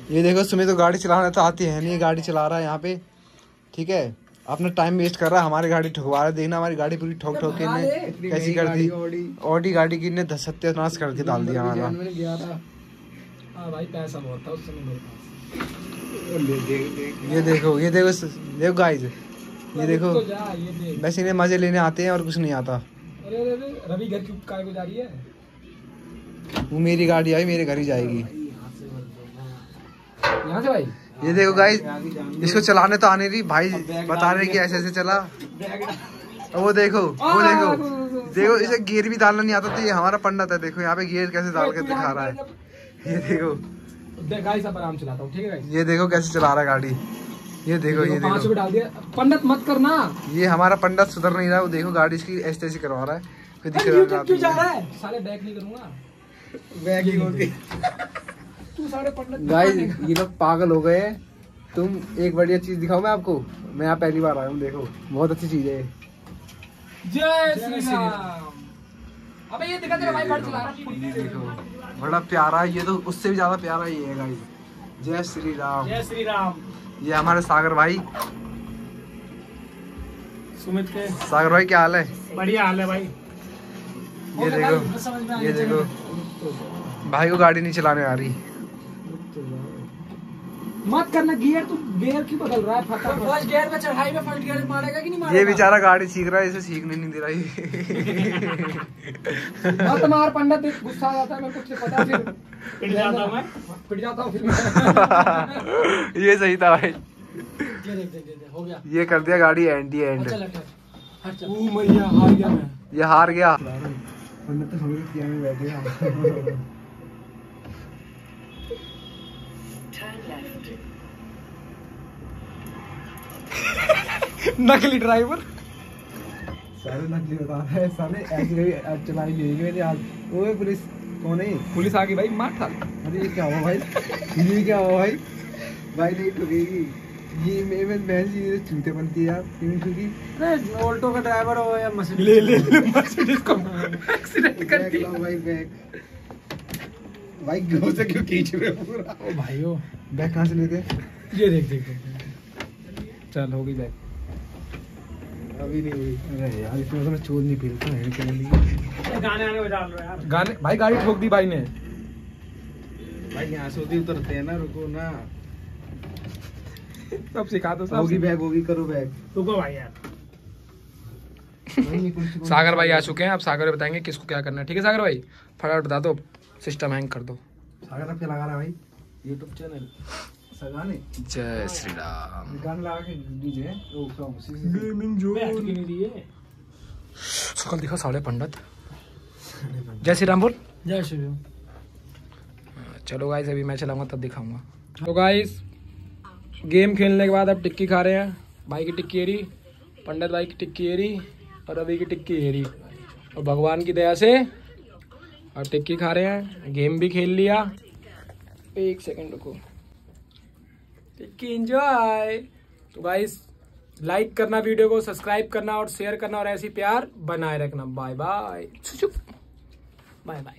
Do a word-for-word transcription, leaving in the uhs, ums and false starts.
ये देखो सुमित तो गाड़ी चलाना तो आती है नहीं, गाड़ी चला रहा है यहाँ पे, ठीक है, अपना टाइम वेस्ट कर रहा है, हमारी गाड़ी ठुकवा रहा है। देखना हमारी गाड़ी पूरी ठोक ठोक के ने कैसी कर दी, ऑडी गाड़ी की ने सत्यानाश करके डाल दिया हमारा। भाई पैसा बहुत था उस समय मेरे पास। ये देखो ये देखो देखो गाइस, ये देखो वैसे इन्हें मजे लेने आते हैं और कुछ नहीं आता। अरे रवि घर की काय को जा रही है, वो मेरी गाड़ी आई मेरे घर ही जाएगी। यहाँ से भाई ये देखो गाइस, इसको चलाने तो आने रही भाई, बता रहे कि ऐसे ऐसे चला। वो देखो वो देखो देखो इसे गियर भी डालना नहीं आता, तो ये हमारा पंडित है। देखो यहाँ पे गियर कैसे डाल के दिखा रहा है, ये देखो गाइस अब आराम चलाता हूँ, ठीक है गाइस। ये देखो कैसे चला रहा है गाड़ी, ये देखो ये देखो पांच डाल दिया। पंडित मत करना, ये हमारा पंडित सुधर नहीं रहा। वो देखो गाड़ी इसकी ऐसे ऐसे करवा रहा है, फिर दिख रहा क्यों जा रहा है साले, बैक नहीं करूंगा बैक ही होगी। गाइस ये लोग पागल हो गए। तुम एक बढ़िया चीज दिखाओ मैं आपको, मैं यहाँ पहली बार आया हूँ, देखो बहुत अच्छी चीज है। जय श्री राम। अबे ये दिखा तेरा भाई गाड़ी चला रहा है, देखो बड़ा प्यारा है ये, तो उससे भी ज्यादा प्यारा ये है गाइस। जय श्री राम, जय श्री राम। ये हमारे सागर भाई, सुमित के सागर भाई क्या हाल है? बढ़िया हाल है भाई। ये देखो ये देखो भाई को गाड़ी नहीं चलाने आ रही। मत करना गियर, तू गियर क्यों बदल रहा है? फर्स्ट गियर में चढ़ाई में फर्स्ट गियर मारेगा कि नहीं मारेगा? ये बेचारा गाड़ी सीख रहा है, इसे सीखने नहीं दे रहा है। मत मार पंडित, गुस्सा आ जाता है मेरे को, तुझे पता है फिर पिट जाता हूं मैं, पिट जाता हूं फिर मैं। ये सही था भाई, ये देख देख देख हो गया, ये कर दिया गाड़ी एंटी एंड। चल हट चल। ओ मैया हार गया मैं, ये हार गया। पंडित तो समझ किया में बैठे हैं। नकली ड्राइवर, सारे नकली बता रहे हैं, साले ऐसे चलाई लेंगे मेरे हाथ। ओए पुलिस कौन है? पुलिस आ गई भाई, मार था। अरे ये क्या हुआ भाई, ये क्या हुआ भाई? भाई नहीं ठुकेगी ये, मेरे बहन जी चूते बनती है यार, क्यों ठुकी? अरे ऑल्टो का ड्राइवर हो या मर्सिडीज, ले ले ले मर्सिडीज को एक्सीडेंट कर दिया भाई। बैग भाई गो से क्यों खींच रहे हो पूरा? ओ भाई ओ बैग कहाँ से लेते? ये देख देख देख, चल हो गई बैग, अभी नहीं हुई। अरे यार इसमें तो मैं चोर नहीं पीलता है, क्या लिए गाने आने बजा लो यार। गाने भाई, गाड़ी ठोक दी भाई ने। भाई यहाँ से उधर उतरते हैं ना, रुको ना, सब सिखा दो। सब होगी बैग होगी, करो बैग, रुको भाई यार। सागर भाई आ चुके हैं, अब सागर बताएंगे किसको क्या करना है, ठीक है सागर भाई? फटाफट बता दो, सिस्टम हैंग कर दो। सागर अब क्या लगा रहा है भाई? यूट्यूब चैनल सगाने। जय श्री राम। गाना लगा के डीजे गेमिंग जोन। सकल दिखा साले पंडित। जय श्री राम बोल। जय श्री राम। चलो गाइस अभी मैं चलाऊंगा तब दिखाऊंगा। तो गाइस गेम खेलने के बाद अब टिक्की खा रहे हैं। भाई की टिक्की एरी, पंडित भाई की टिक्की एरी और रवि की टिक्की एरी, और भगवान की दया से अब टिक्की खा रहे हैं। गेम भी खेल लिया। एक सेकंड रुको, टिक्की एंजॉय। तो गाइस लाइक करना वीडियो को, सब्सक्राइब करना और शेयर करना, और ऐसी प्यार बनाए रखना। Bye bye bye bye.